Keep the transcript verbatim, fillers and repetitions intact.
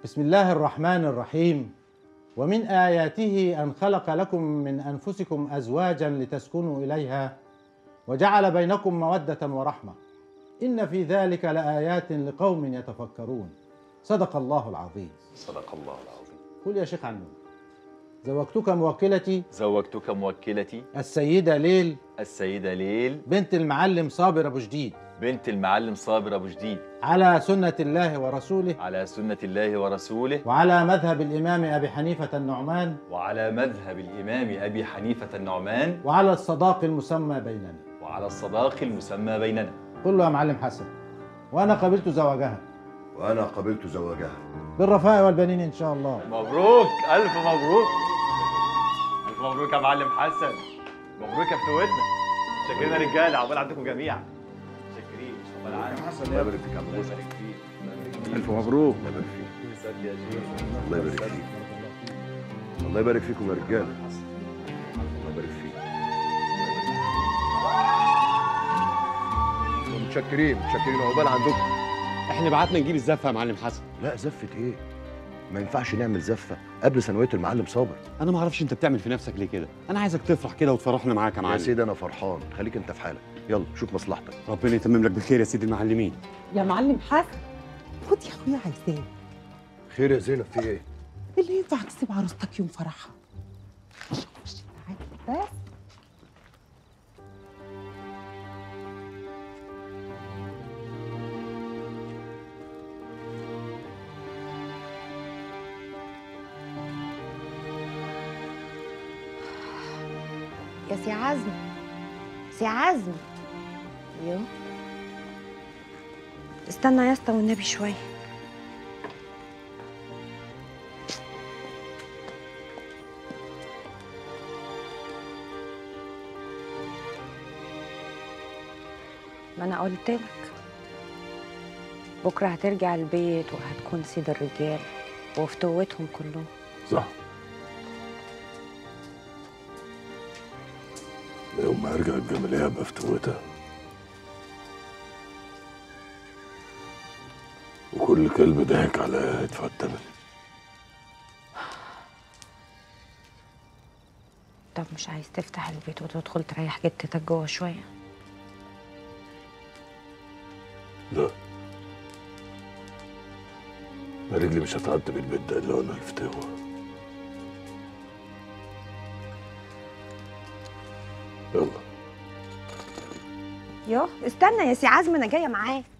بسم الله الرحمن الرحيم. ومن آياته أن خلق لكم من أنفسكم أزواجا لتسكنوا إليها وجعل بينكم مودة ورحمة إن في ذلك لآيات لقوم يتفكرون. صدق الله العظيم. صدق الله العظيم. قل يا شيخ عنون. زوجتك موكلتي زوجتك موكلتي السيدة ليل السيدة ليل بنت المعلم صابر أبو جديد بنت المعلم صابر أبو جديد على سنة الله ورسوله على سنة الله ورسوله وعلى مذهب الإمام أبي حنيفة النعمان وعلى مذهب الإمام أبي حنيفة النعمان وعلى الصداق المسمى بيننا وعلى الصداق المسمى بيننا. قل له يا معلم حسن وأنا قبلت زواجها وأنا قبلت زواجها بالرفاء والبنين إن شاء الله. مبروك، ألف مبروك. ألف مبروك يا معلم حسن. مبروك يا فتوتنا. شاكرين يا رجالة، عقبال عندكم جميعا. شاكرين. عقبال عندكم. الله يبارك فيك يا عم الله يبارك فيك. ألف مبروك. الله يبارك فيك. يسعدك يا شيخ. الله يبارك فيك. الله يبارك فيكم يا رجالة. الله يبارك فيك. متشكرين متشكرين عقبال عندكم. احنا بعتنا نجيب الزفه يا معلم حسن. لا زفة ايه؟ ما ينفعش نعمل زفة قبل ثانوية المعلم صابر. انا ما اعرفش انت بتعمل في نفسك ليه كده. انا عايزك تفرح كده وتفرحنا معاك يا يا معلم. سيدي أنا فرحان، خليك أنت في حالك. يلا شوف مصلحتك. ربنا يتمم لك بالخير يا سيدي المعلمين. يا معلم حسن خد يا اخويا عايزاك. خير يا زينب في ايه؟ اللي ينفع تسيب عروستك يوم فرحها. خش خش تعالى بس. يا سي عزم سي عزم يو استنى يا اسطى والنبي شويه. ما انا قلت لك بكره هترجع البيت وهتكون سيد الرجال وفتوتهم كلهم. صح. يوم ما ارجع الجمالية ابقى فتوتها، وكل كلب ضحك عليا هيدفع الثمن. طب مش عايز تفتح البيت وتدخل تريح جتتك جوه شويه؟ لا، ما رجلي مش هتعدي بالبيت ده الا وانا الفتوة. يلا. يوه استنى يا سي عزم انا جايه معاك.